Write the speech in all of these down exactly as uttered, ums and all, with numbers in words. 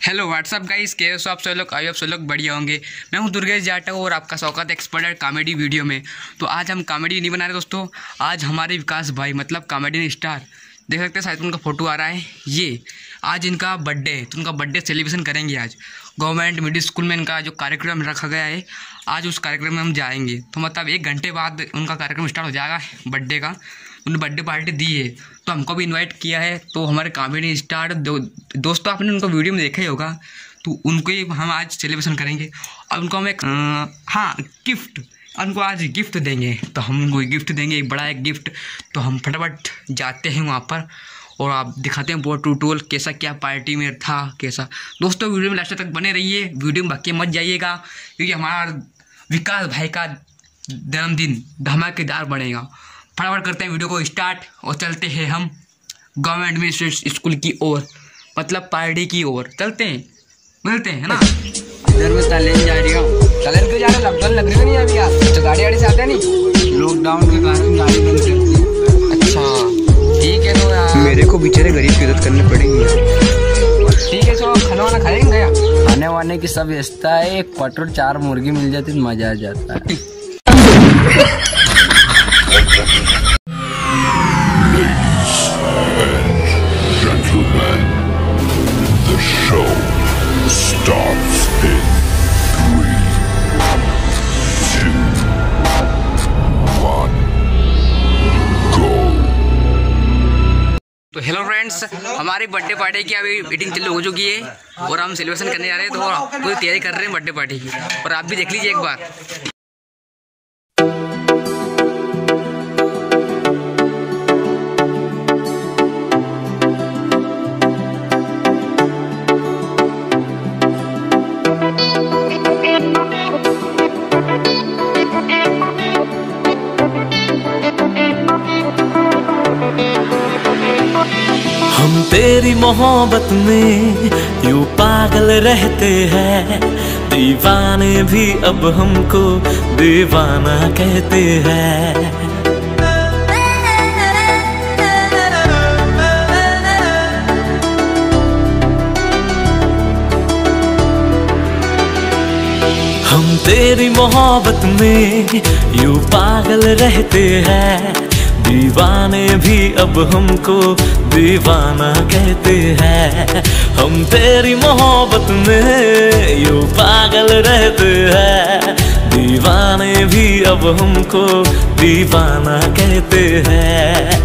Hello what's up guys, कैसे हो आप सब लोग? आई आप सब लोग बढ़िया होंगे। मैं हूं दुर्गेश जाटव और आपका स्वागत है एक्सपर्ट है कॉमेडी वीडियो में। तो आज हम कॉमेडी नहीं बना रहे दोस्तों, आज हमारे विकास भाई मतलब कॉमेडी स्टार, देख सकते हैं शायद उनका फोटो आ रहा है, ये आज इनका बर्थडे है। तो उनका बर्थडे सेलिब्रेशन करेंगे आज गवर्नमेंट मिडिल स्कूल में। इनका जो कार्यक्रम रखा गया है आज उस कार्यक्रम में हम जाएंगे। तो मतलब एक घंटे बाद उनका कार्यक्रम स्टार्ट हो जाएगा बर्थडे का। उन्होंने बर्थडे पार्टी दी है तो हमको भी इनवाइट किया है। तो हमारे कॉमेडी स्टार दो, दोस्तों आपने उनको वीडियो में देखा ही होगा, तो उनको ही हम आज सेलिब्रेशन करेंगे और उनको हम एक हाँ गिफ्ट उनको आज गिफ्ट देंगे। तो हम उनको गिफ्ट देंगे, एक बड़ा एक गिफ्ट। तो हम फटाफट जाते हैं वहाँ पर और आप दिखाते हैं वो टूटोल कैसा क्या पार्टी में था कैसा। दोस्तों वीडियो में लास्ट तक बने रहिए, वीडियो में बाकी मत जाइएगा क्योंकि हमारा विकास भाई का जन्मदिन धमाकेदार बनेगा। फटाफट करते हैं वीडियो को स्टार्ट और चलते हैं हम गवर्नमेंट में स्कूल की ओर, मतलब पार्टी की ओर चलते हैं, मिलते हैं है ना। इधर में तालेन जा रही हूँ। तालेन क्यों जा रहा है? लॉकडाउन लग रही है नहीं अभी यार, तो गाड़ी वाड़ी से आते नहीं, लॉकडाउन के कारण गाड़ी बंद कर दी। अच्छा ठीक है, तो यार मेरे को बेचारे गरीब की मदद करनी पड़ेगी। ठीक है, तो खाना वाना खाएंगे क्या? खाने वाने की सब व्यवस्था है, एक क्वार्टर चार मुर्गी मिल जाती तो मजा आ जाता है। तो हेलो फ्रेंड्स, हमारी बर्थडे पार्टी की अभी मीटिंग चालू हो चुकी है और हम सेलिब्रेशन करने जा रहे हैं। तो पूरी तैयारी कर रहे हैं बर्थडे पार्टी की और आप भी देख लीजिए एक बार। हम तेरी मोहब्बत में यूं पागल रहते हैं, दीवाने भी अब हमको दीवाना कहते हैं। हम तेरी मोहब्बत में यूं पागल रहते हैं, दीवाने भी अब हमको दीवाना कहते हैं। हम तेरी मोहब्बत में यूं पागल रहते हैं, दीवाने भी अब हमको दीवाना कहते हैं।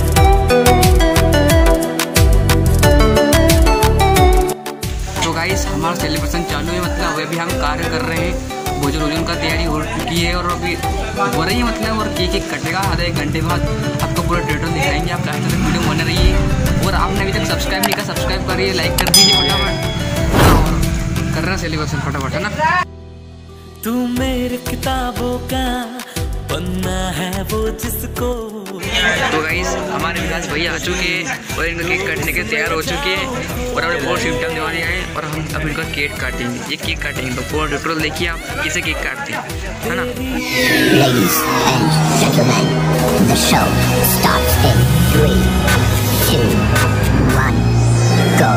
तो गाइस हमारा सेलिब्रेशन चालू है, मतलब अभी हम कार्य कर रहे हैं, भोजन वोजन का तैयारी हो चुकी है और अभी हो रही है मतलब, और केक एक कटेगा आधे एक घंटे बाद आपको पूरा डिटेल दिखाएंगे। आप लास्ट तक वीडियो बने रहिए और आपने अभी तक सब्सक्राइब नहीं किया सब्सक्राइब करिए, लाइक कर दीजिए फटाफट और कर रहे हैं सेलिब्रेशन फटाफट है ना। तू मेरे किताबों का पन्ना है वो जिसको। तो गाइस हमारे विकास भैया आ चुके हैं और इनका केक काटने के तैयार हो चुके हैं और हमें बहुत सिम्टम दिवाने आए और हम अब इनका केक काटेंगे। ये केक काटेंगे तो पूरा डिटेल देखिए आप कैसे केक काटते हैं है ना। Ladies and gentlemen, the show starts in three, two, one, go.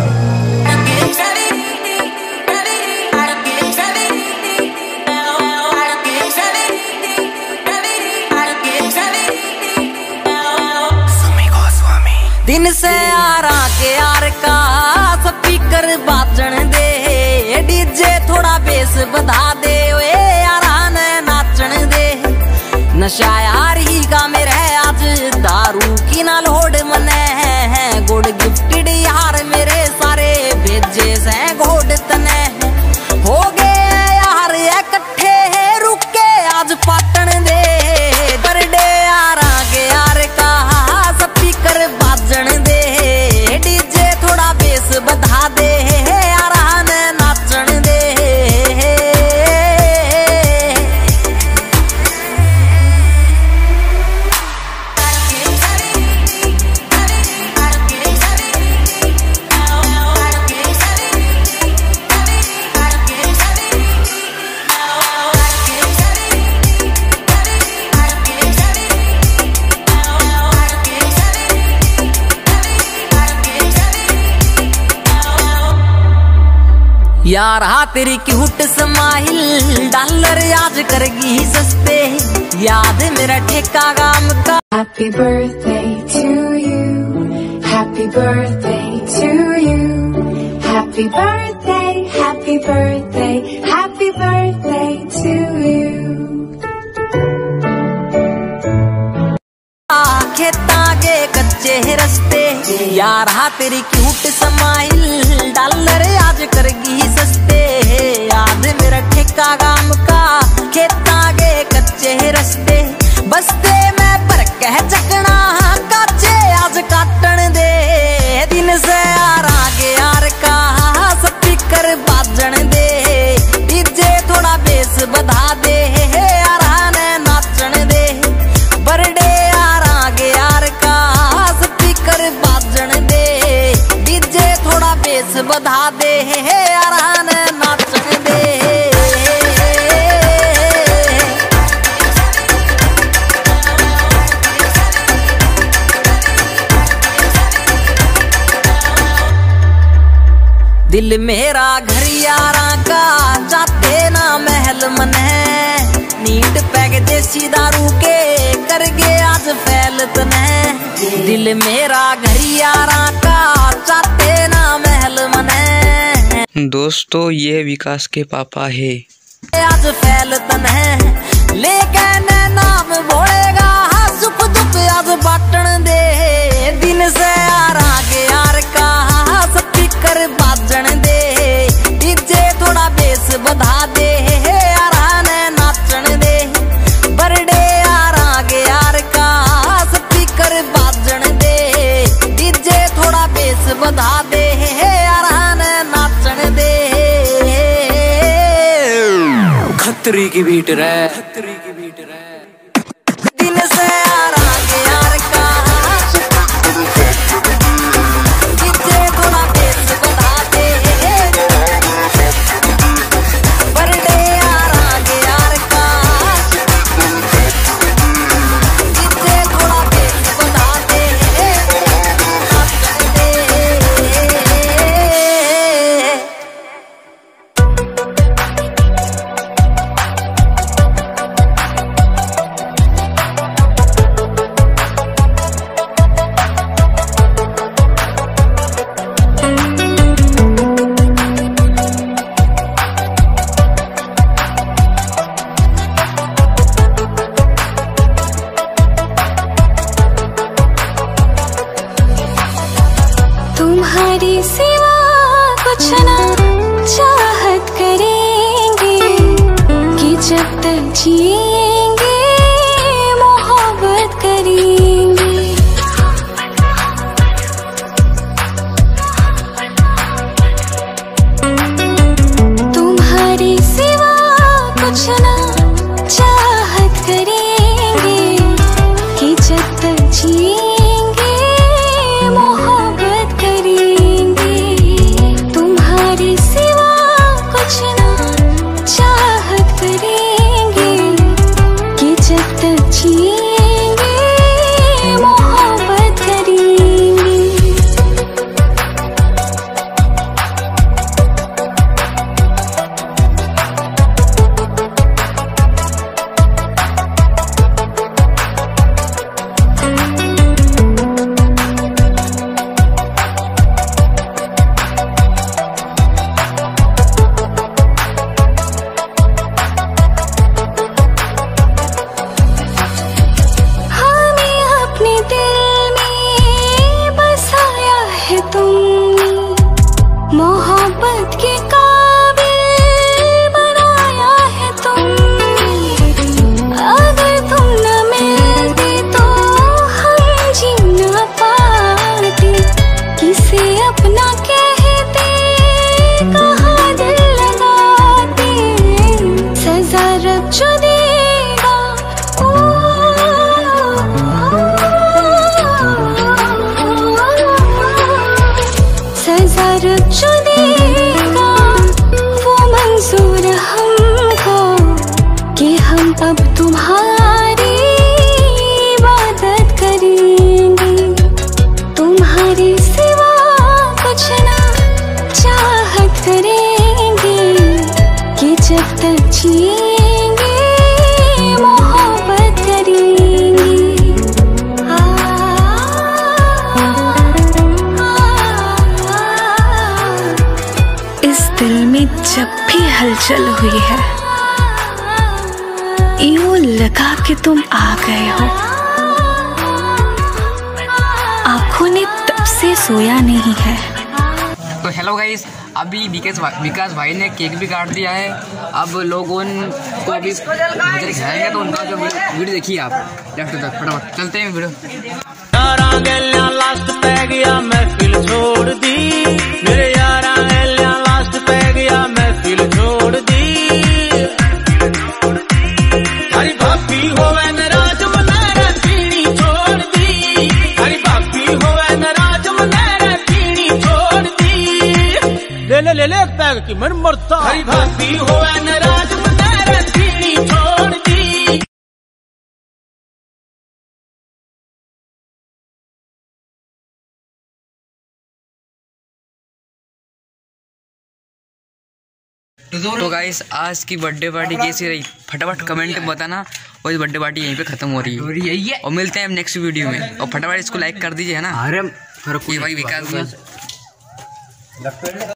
दिन से आरा के यार का स्पीकर बाजन दे, डीजे थोड़ा बेस बधा दे, ओए यारा ने नाचन दे। नशा यार ही का मेरे आज दारू की ना लोड मने है, गुड गिफ्टेड यार मेरे सारे भेजे से घोड़ तने हो गए यार इकट्ठे रुके आज पाटन दे। बर्थडे यारा के यार का स्पीकर बाजन दे, डीजे थोड़ा बेस बधा दे, यारा ने नाचन दे। यार हा तेरी क्यूट स्माइल डॉलर आज करगी सस्ते, याद मेरा ठेका गाम का। Happy birthday to you, happy birthday to you, happy birthday, happy birthday, happy birthday to you। खेता के कच्चे रस्ते, यार हा तेरी क्यूट स्माइल डॉलर आज करगी सस्ते, याद मेरा ठेका गाम का। खेता के कच्चे रस्ते बस्ते में पर कह चकना काचे आज काटन दे, दिन से यार आगे यार का स्पीकर बाजन दे, डीजे थोड़ा बेस बधा दे, यार ने नाचन दे। बर्थडे यार आगे यार का स्पीकर बाजन दे, डीजे थोड़ा बेस बधा दे, यार ने नाचन दे। दिल मेरा घर यारा का चाहते ना महल मन है, नीट पैक देसी दारू के करगे आज फैल तने। दिल मेरा घर यारा का चाहते ना महल मन है। दोस्तों ये विकास के पापा है। आज फैल तने लेकिन नाम बोलेगा सुख दुख आज बाटन दे, दिन से यार आगे यार का स्पीकर बाजन दे, डीजे थोड़ा बेस बधा दे, यार ने नाचन दे। बर्थडे यार आगे यार का स्पीकर बाजन दे, डीजे थोड़ा बेस बधा दे, यार ने नाचन दे। खतरी की बीट रे, खतरी की बीट रे। दिन से यार आगे यार का डीजे थोड़ा बेस बधा दे, बर्थडे यार आगे यार का डीजे थोड़ा बेस बधा दे, नाचन दे। तुम्हारी सिवा कुछ ना चाहत करेंगे, कि जब तक जिएंगे मोहब्बत करेंगे। तुम्हारी सिवा कुछ ना चाहत करेंगे, कि जब तक जिएंगे मोहब्बत करेंगे। तुम्हारी सिवा कुछ ना चाहत करेंगे, कि जब तक जिएंगे मोहब्बत करेंगे। हमें अपने दिल में बसाया है तुमने, मोहब्बत के काबिल बनाया है तुमने। अगर तुम न मिलते तो हम जी न पाते, किसे अपना कहते कहाँ दिल लगाते। सजा रब जो देगा सजा रब जो देगा जिएंगे मोहब्बत करेंगे। आ, आ, आ, इस दिल में जब भी हलचल हुई है, यूं लगा कि तुम आ गए हो। आंखों ने तब से सोया नहीं है। तो हेलो गाइस, अभी विकास भाई विकास भाई ने केक भी काट दिया है। अब लोगों को अभी मुझे दिखाएंगे, तो उनका जो वीडियो देखिए आप लेफ्ट तक फटाफट चलते हैं वीडियो। यारा गैलिया लास्ट पे गया महफिल छोड़ दी, मेरे यारा गैलिया लास्ट पे गया महफिल छोड़ दी। हरी भाभी होवे नाराज मनेरा पीनी छोड़ दी, हरी भाभी होवे नाराज मनेरा पीनी छोड़ दी। ले ले ले ले एक पैग की मन मरता, हरी भाभी होवे नाराज मनेरा पीनी छोड़ दी। तो गाइस आज की बर्थडे पार्टी कैसी रही फटाफट कमेंट में बताना, और इस बर्थडे पार्टी यहीं पे खत्म हो रही है यही है, और मिलते हैं हम नेक्स्ट वीडियो में। और फटाफट इसको लाइक कर दीजिए है ना। अरे ये भाई विकास